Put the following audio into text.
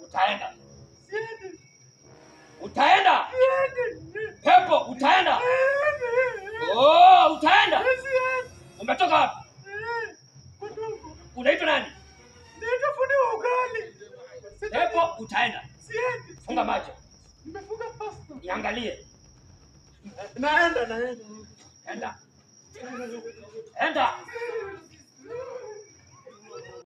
Utaenda. Utaenda. Pepo, utaenda. Oh, utaenda. Umetoka wapi? Unaitwa nani? Naitwa fundi wa ugali. Pepo, utaenda. Funga macho. Nimefunga pasta. Niangalie. Naenda. Enda. Enda.